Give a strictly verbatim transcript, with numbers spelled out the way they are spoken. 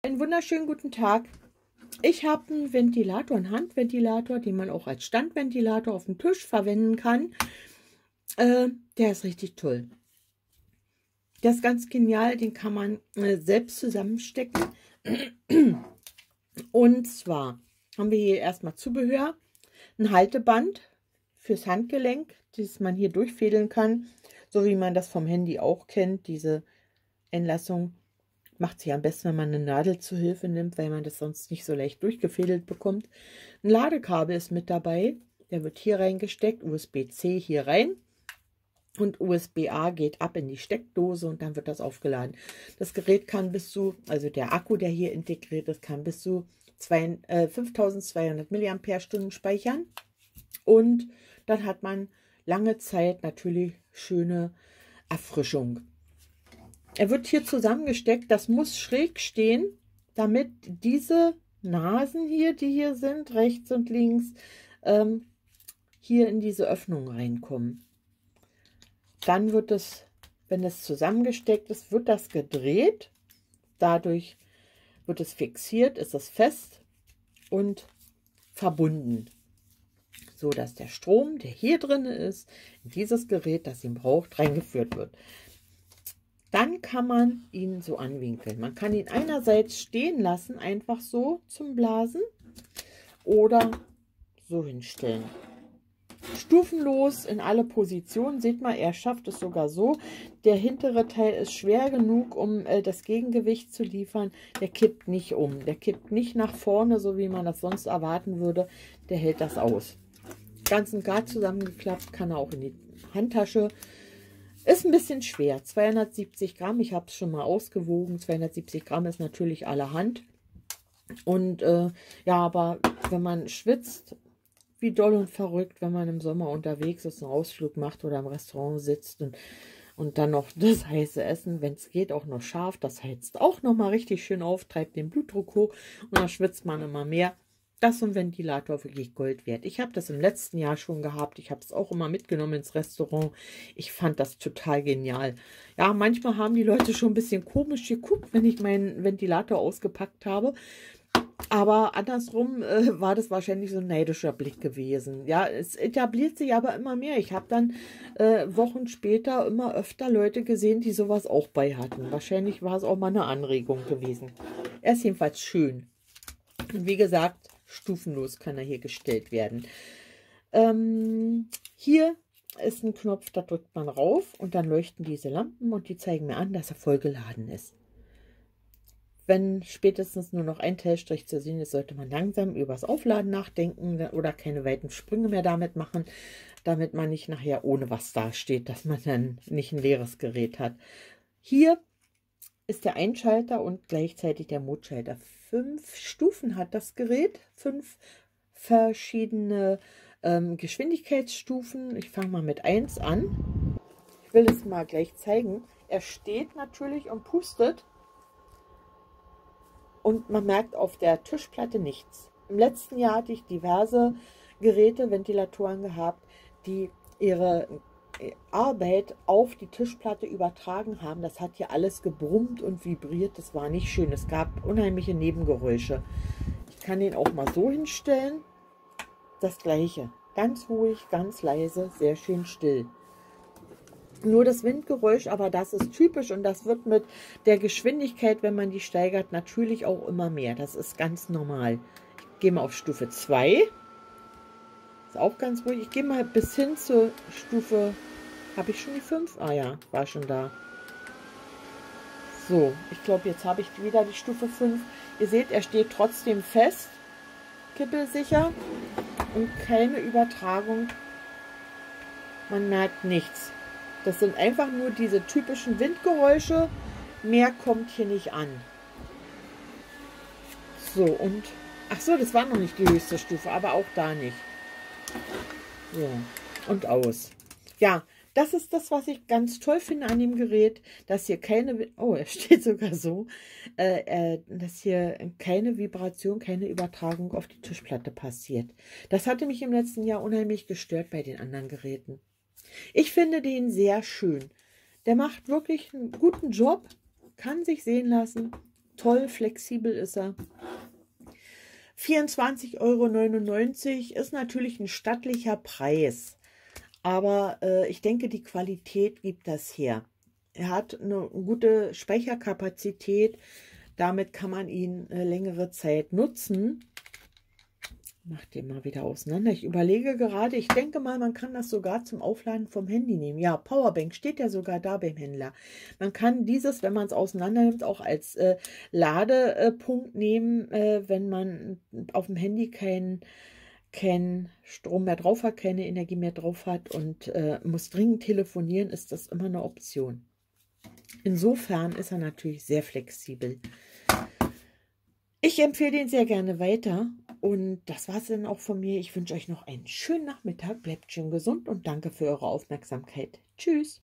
Einen wunderschönen guten Tag. Ich habe einen Ventilator, einen Handventilator, den man auch als Standventilator auf dem Tisch verwenden kann. Äh, der ist richtig toll. Der ist ganz genial, den kann man äh, selbst zusammenstecken. Und zwar haben wir hier erstmal Zubehör, ein Halteband fürs Handgelenk, das man hier durchfädeln kann, so wie man das vom Handy auch kennt. Diese Einlassung macht sich am besten, wenn man eine Nadel zu Hilfe nimmt, weil man das sonst nicht so leicht durchgefädelt bekommt. Ein Ladekabel ist mit dabei. Der wird hier reingesteckt, U S B C hier rein. Und U S B A geht ab in die Steckdose und dann wird das aufgeladen. Das Gerät kann bis zu, also der Akku, der hier integriert ist, kann bis zu zwei, äh, fünftausendzweihundert Milliampere-Stunden speichern. Und dann hat man lange Zeit natürlich schöne Erfrischung. Er wird hier zusammengesteckt, das muss schräg stehen, damit diese Nasen hier, die hier sind, rechts und links, ähm, hier in diese Öffnung reinkommen. Dann wird es, wenn es zusammengesteckt ist, wird das gedreht. Dadurch wird es fixiert, ist es fest und verbunden, so dass der Strom, der hier drin ist, in dieses Gerät, das ihn braucht, reingeführt wird. Dann kann man ihn so anwinkeln. Man kann ihn einerseits stehen lassen, einfach so zum Blasen, oder so hinstellen. Stufenlos in alle Positionen. Seht mal, er schafft es sogar so. Der hintere Teil ist schwer genug, um äh, das Gegengewicht zu liefern. Der kippt nicht um. Der kippt nicht nach vorne, so wie man das sonst erwarten würde. Der hält das aus. Ganz und gar zusammengeklappt, kann er auch in die Handtasche. Ist ein bisschen schwer. zweihundertsiebzig Gramm, ich habe es schon mal ausgewogen. zweihundertsiebzig Gramm ist natürlich allerhand. Und äh, ja, aber wenn man schwitzt, wie doll und verrückt, wenn man im Sommer unterwegs ist, einen Ausflug macht oder im Restaurant sitzt und, und dann noch das heiße Essen, wenn es geht, auch noch scharf, das heizt auch noch mal richtig schön auf, treibt den Blutdruck hoch und dann schwitzt man immer mehr. Das ist ein Ventilator wirklich Gold wert. Ich habe das im letzten Jahr schon gehabt. Ich habe es auch immer mitgenommen ins Restaurant. Ich fand das total genial. Ja, manchmal haben die Leute schon ein bisschen komisch geguckt, wenn ich meinen Ventilator ausgepackt habe. Aber andersrum äh, war das wahrscheinlich so ein neidischer Blick gewesen. Ja, es etabliert sich aber immer mehr. Ich habe dann äh, Wochen später immer öfter Leute gesehen, die sowas auch bei hatten. Wahrscheinlich war es auch mal eine Anregung gewesen. Er ist jedenfalls schön. Und wie gesagt, stufenlos kann er hier gestellt werden. Ähm, hier ist ein Knopf, da drückt man rauf und dann leuchten diese Lampen und die zeigen mir an, dass er vollgeladen ist. Wenn spätestens nur noch ein Teilstrich zu sehen ist, sollte man langsam über das Aufladen nachdenken oder keine weiten Sprünge mehr damit machen, damit man nicht nachher ohne was dasteht, dass man dann nicht ein leeres Gerät hat. Hier ist der Einschalter und gleichzeitig der Modschalter. Fünf Stufen hat das Gerät, fünf verschiedene ähm, Geschwindigkeitsstufen. Ich fange mal mit eins an. Ich will es mal gleich zeigen. Er steht natürlich und pustet. Und man merkt auf der Tischplatte nichts. Im letzten Jahr hatte ich diverse Geräte, Ventilatoren gehabt, die ihre Arbeit auf die Tischplatte übertragen haben. Das hat hier alles gebrummt und vibriert. Das war nicht schön. Es gab unheimliche Nebengeräusche. Ich kann den auch mal so hinstellen. Das gleiche. Ganz ruhig, ganz leise, sehr schön still. Nur das Windgeräusch, aber das ist typisch und das wird mit der Geschwindigkeit, wenn man die steigert, natürlich auch immer mehr. Das ist ganz normal. Ich gehe mal auf Stufe zwei. Ist auch ganz ruhig. Ich gehe mal bis hin zur Stufe, habe ich schon die fünf? Ah ja, war schon da. So, ich glaube, jetzt habe ich wieder die Stufe fünf. Ihr seht, er steht trotzdem fest, kippelsicher und keine Übertragung. Man merkt nichts. Das sind einfach nur diese typischen Windgeräusche. Mehr kommt hier nicht an. So, und... Ach so, das war noch nicht die höchste Stufe, aber auch da nicht. So, und aus. Ja, das ist das, was ich ganz toll finde an dem Gerät, dass hier keine... Oh, er steht sogar so. Äh, äh, dass hier keine Vibration, keine Übertragung auf die Tischplatte passiert. Das hatte mich im letzten Jahr unheimlich gestört bei den anderen Geräten. Ich finde den sehr schön. Der macht wirklich einen guten Job, kann sich sehen lassen Toll, flexibel ist er. vierundzwanzig Euro neunundneunzig ist natürlich ein stattlicher Preis, aber äh, ich denke, die Qualität gibt das her. Er hat eine gute Speicherkapazität, damit kann man ihn äh, längere Zeit nutzen. Mach den mal wieder auseinander. Ich überlege gerade, ich denke mal, man kann das sogar zum Aufladen vom Handy nehmen. Ja, Powerbank steht ja sogar da beim Händler. Man kann dieses, wenn man es auseinander nimmt, auch als äh, Ladepunkt nehmen, äh, wenn man auf dem Handy keinen kein Strom mehr drauf hat, keine Energie mehr drauf hat und äh, muss dringend telefonieren, ist das immer eine Option. Insofern ist er natürlich sehr flexibel. Ich empfehle den sehr gerne weiter. Und das war es dann auch von mir. Ich wünsche euch noch einen schönen Nachmittag. Bleibt schön gesund und danke für eure Aufmerksamkeit. Tschüss.